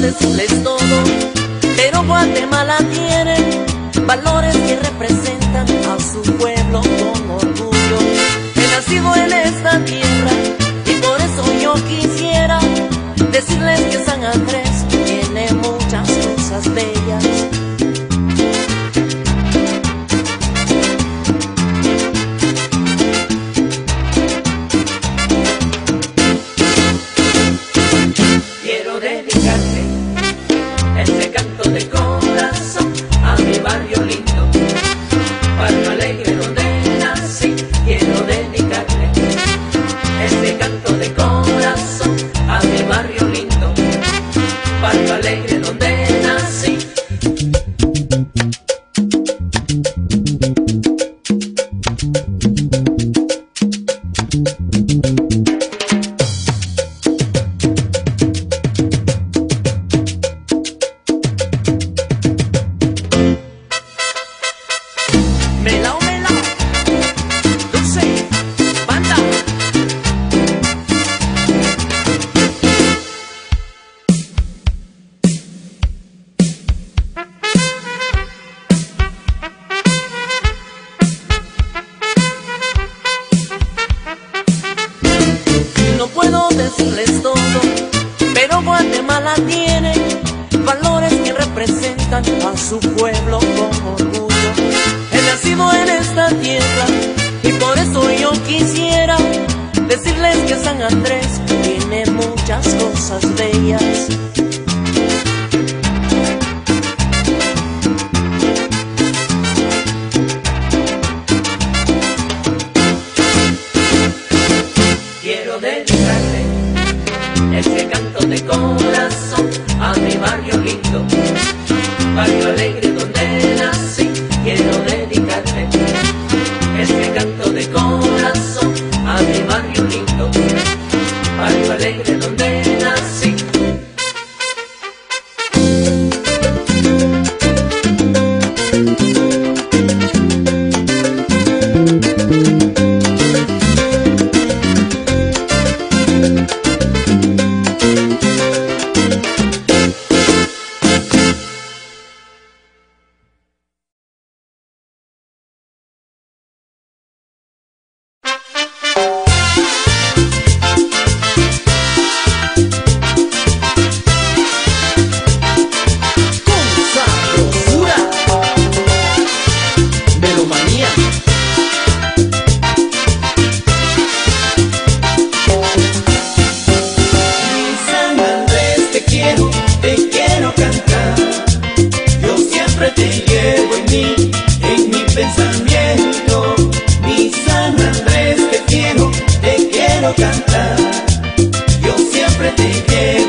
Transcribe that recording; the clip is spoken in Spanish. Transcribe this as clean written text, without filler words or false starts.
decirles todo, pero Guatemala tiene valores que representan a su pueblo con orgullo. He nacido en esta tierra y por eso yo quisiera decirles que San Andrés tiene muchas cosas bellas. Quiero dedicarte este canto de corazón a mi barrio lindo, barrio alegre donde nací. Quiero dedicarle este canto de corazón a mi barrio lindo, barrio alegre donde nací. Melao, melao, dulce, banda. No puedo decirles todo, pero Guatemala tiene valores que representan a su pueblo con orgullo. He nacido en esta tierra y por eso yo quisiera decirles que San Andrés tiene muchas cosas bellas. Quiero dedicarle este canto de corazón a mi barrio lindo, barrio alegre donde nací. Quiero dedicarle este canto de corazón a mi barrio lindo, barrio alegre donde nací. Cantar, yo siempre te quiero.